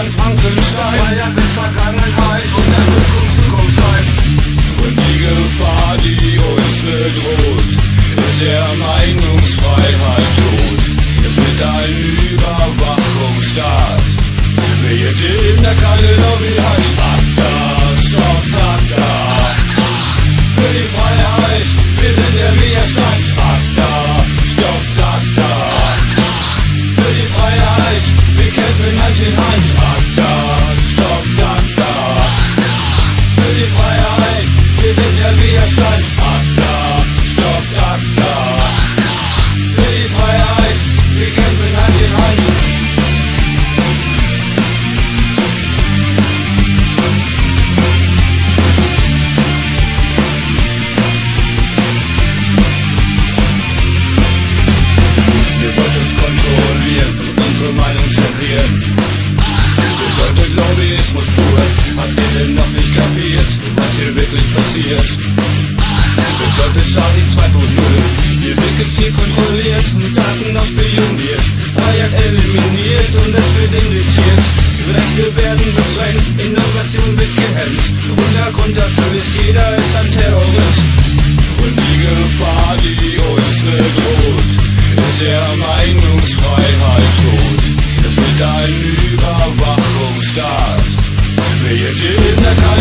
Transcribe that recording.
an Frankenstein. Feiert mit Vergangenheit und der Zukunft sein. Und die Gefahr, die uns bedroht, ist der Meinungsfreiheit tot. Es wird ein Überwachungsstaat. Wehe dem der kalte Lobby hat. Akta, stopp, Akta. Für die Freiheit, wir sind der Widerstand. Akta, stopp, Akta. Für die Freiheit, wir kämpfen Hand in Hand. Akta, stopp, Akta. Für die Freiheit, wir sind der Widerstand. Akta, stopp, Akta. Für die Freiheit, wir kämpfen Hand in Hand. Bedeutet Lobbyismus pur. Habt ihr denn noch nicht kapiert, was hier wirklich passiert? Bedeutet Charlie 2.0. Hier wird gezielt kontrolliert und Daten noch spioniert. Freiheit eliminiert und es wird indiziert. Rechte werden beschränkt, Innovation wird gehemmt. Und der Grund dafür ist, jeder ist ein Terrorist. Und die Gefahr, die uns bedroht, ist der Meinungsfreiheit tot. Es wird ein Überwachungsstaat. Wehe dem der